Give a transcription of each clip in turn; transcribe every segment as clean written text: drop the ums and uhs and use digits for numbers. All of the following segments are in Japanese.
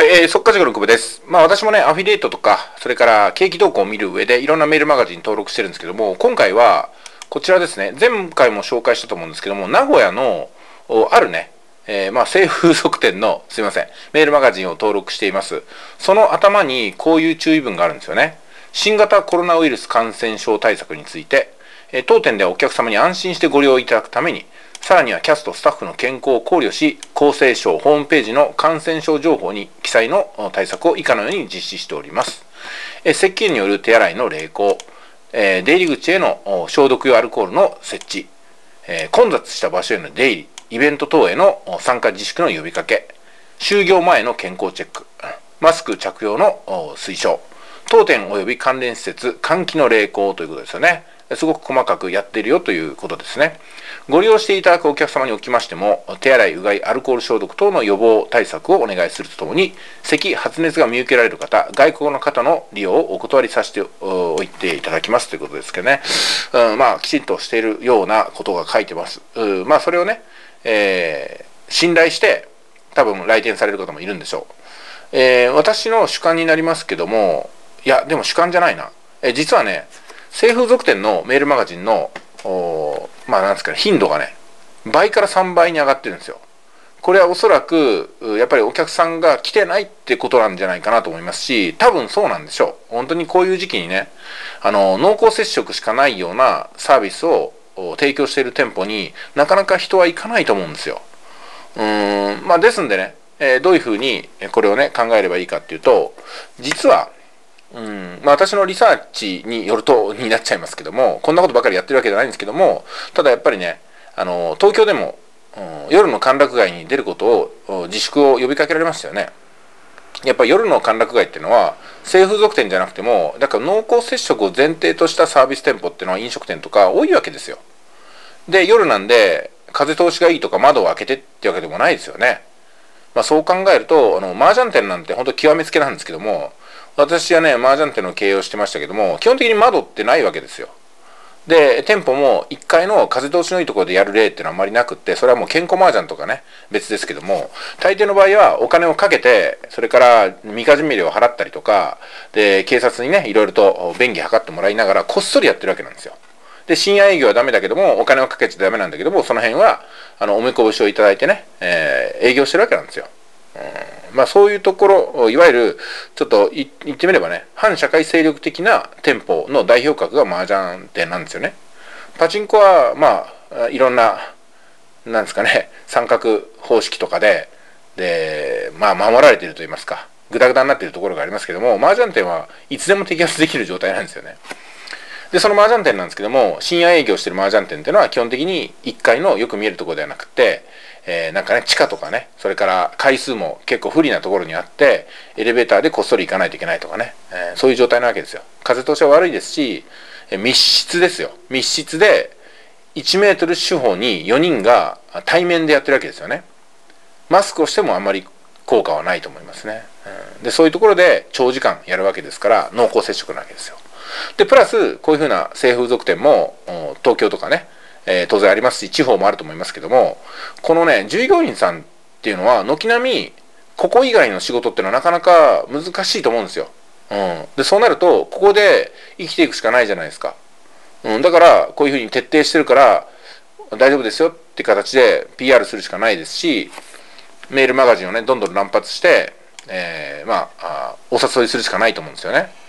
はい、速稼塾の久保です。私もね、アフィリエイトとか、それから景気動向を見る上で、いろんなメールマガジン登録してるんですけども、今回は、こちらですね、前回も紹介したと思うんですけども、名古屋の、あるね、性風俗店の、すいません、メールマガジンを登録しています。その頭に、こういう注意文があるんですよね。新型コロナウイルス感染症対策について、当店ではお客様に安心してご利用いただくために、さらにはキャスト、スタッフの健康を考慮し、厚生省ホームページの感染症情報に記載の対策を以下のように実施しております。石鹸による手洗いの励行、出入り口への消毒用アルコールの設置、混雑した場所への出入り、イベント等への参加自粛の呼びかけ、就業前の健康チェック、マスク着用の推奨、当店及び関連施設、換気の励行ということですよね。すごく細かくやっているよということですね。ご利用していただくお客様におきましても、手洗い、うがい、アルコール消毒等の予防対策をお願いするとともに、咳、発熱が見受けられる方、外国の方の利用をお断りさせておいていただきますということですけどね。きちんとしているようなことが書いてます。それをね、信頼して、多分来店される方もいるんでしょう。私の主観になりますけども、いや、でも主観じゃないな。実はね、性風俗店のメールマガジンのなんですかね、頻度がね、倍から3倍に上がってるんですよ。これはおそらく、やっぱりお客さんが来てないってことなんじゃないかなと思いますし、多分そうなんでしょう。本当にこういう時期にね、濃厚接触しかないようなサービスを提供している店舗になかなか人は行かないと思うんですよ。ですんでね、どういうふうにこれをね、考えればいいかっていうと、実は、私のリサーチによるとになっちゃいますけども、こんなことばかりやってるわけじゃないんですけども、ただやっぱりね、東京でも、夜の歓楽街に出ることを自粛を呼びかけられましたよね。やっぱり夜の歓楽街っていうのは性風俗店じゃなくても、だから濃厚接触を前提としたサービス店舗っていうのは飲食店とか多いわけですよ。で、夜なんで風通しがいいとか窓を開けてってわけでもないですよね。そう考えると麻雀店なんて本当極めつけなんですけども、私はね、麻雀店の経営をしてましたけども、基本的に窓ってないわけですよ。で、店舗も1階の風通しのいいところでやる例っていうのはあんまりなくって、それはもう健康麻雀とかね、別ですけども、大抵の場合はお金をかけて、それからみかじめ料を払ったりとか、で、警察にね、いろいろと便宜図ってもらいながら、こっそりやってるわけなんですよ。で、深夜営業はダメだけども、お金をかけちゃダメなんだけども、その辺は、おめこぼしをいただいてね、営業してるわけなんですよ。そういうところ、いわゆる、ちょっと言ってみればね、反社会勢力的な店舗の代表格が麻雀店なんですよね。パチンコはいろんな、なんですかね、三角方式とかで、守られていると言いますか、グダグダになっているところがありますけども、麻雀店はいつでも摘発できる状態なんですよね。で、その麻雀店なんですけども、深夜営業してる麻雀店っていうのは基本的に1階のよく見えるところではなくて、なんかね、地下とかね、それから階数も結構不利なところにあって、エレベーターでこっそり行かないといけないとかね、そういう状態なわけですよ。風通しは悪いですし、密室ですよ。密室で1メートル四方に4人が対面でやってるわけですよね。マスクをしてもあんまり効果はないと思いますね。で、そういうところで長時間やるわけですから、濃厚接触なわけですよ。で、プラス、こういうふうな性風俗店も、東京とかね、当然ありますし、地方もあると思いますけども、このね、従業員さんっていうのは、軒並み、ここ以外の仕事っていうのはなかなか難しいと思うんですよ。で、そうなると、ここで生きていくしかないじゃないですか。だから、こういうふうに徹底してるから、大丈夫ですよって形で PR するしかないですし、メールマガジンをね、どんどん乱発して、お誘いするしかないと思うんですよね。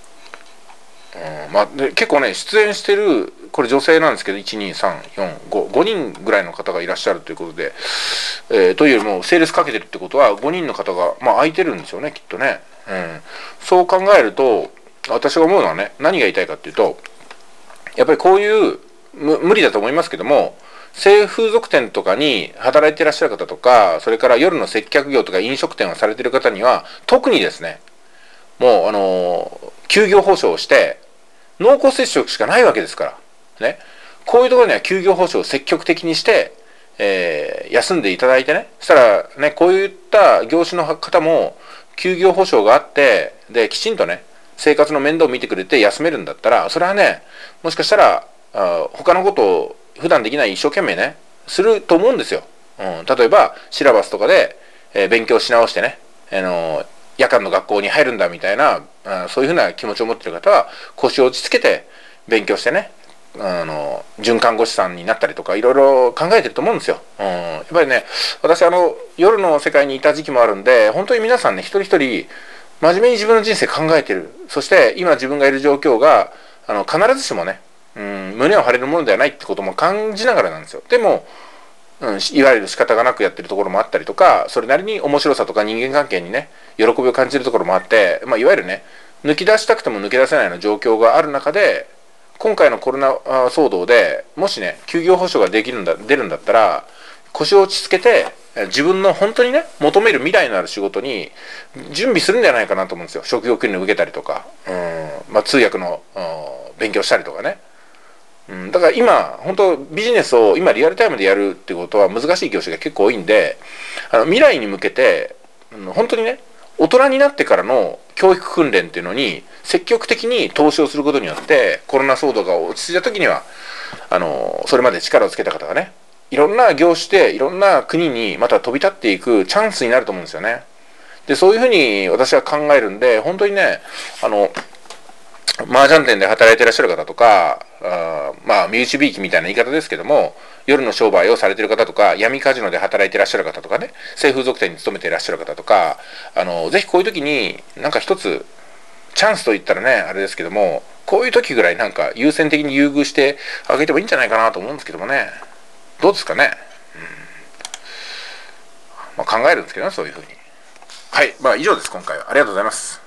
で結構ね、出演してる、これ女性なんですけど、1、2、3、4、5人ぐらいの方がいらっしゃるということで、というよりも、セールスかけてるってことは、5人の方が、空いてるんですよね、きっとね。そう考えると、私が思うのはね、何が言いたいかっていうと、やっぱりこういう、無理だと思いますけども、性風俗店とかに働いていらっしゃる方とか、それから夜の接客業とか飲食店をされている方には、特にですね、もう、休業保障をして、濃厚接触しかないわけですから。ね。こういうところには休業保障を積極的にして、休んでいただいてね。そしたらね、こういった業種の方も休業保障があって、で、きちんとね、生活の面倒を見てくれて休めるんだったら、それはね、もしかしたら、他のことを普段できない一生懸命ね、すると思うんですよ。例えば、シラバスとかで、勉強し直してね、 夜間の学校に入るんだみたいな、そういうふうな気持ちを持っている方は腰を落ち着けて勉強してね、准看護師さんになったりとかいろいろ考えてると思うんですよ。やっぱりね、私夜の世界にいた時期もあるんで、本当に皆さんね、一人一人真面目に自分の人生考えてる。そして今自分がいる状況が必ずしもね、胸を張れるものではないってことも感じながらなんですよ。でも、いわゆる仕方がなくやってるところもあったりとか、それなりに面白さとか人間関係にね、喜びを感じるところもあって、いわゆるね、抜き出したくても抜け出せないような状況がある中で、今回のコロナ騒動でもしね、休業保障が出るんだったら、腰を落ち着けて、自分の本当にね、求める未来のある仕事に準備するんじゃないかなと思うんですよ。職業訓練を受けたりとか、通訳の勉強したりとかね。だから今、本当ビジネスを今リアルタイムでやるってことは難しい業種が結構多いんで、未来に向けて、本当にね、大人になってからの教育訓練っていうのに積極的に投資をすることによって、コロナ騒動が落ち着いた時には、それまで力をつけた方がね、いろんな業種でいろんな国にまた飛び立っていくチャンスになると思うんですよね。で、そういうふうに私は考えるんで、本当にね、麻雀店で働いていらっしゃる方とか、身内びいきみたいな言い方ですけども、夜の商売をされている方とか、闇カジノで働いていらっしゃる方とかね、性風俗店に勤めていらっしゃる方とか、ぜひこういう時に、なんか一つ、チャンスと言ったらね、あれですけども、こういう時ぐらいなんか優先的に優遇してあげてもいいんじゃないかなと思うんですけどもね。どうですかね。考えるんですけどね、そういうふうに。はい、以上です、今回は。ありがとうございます。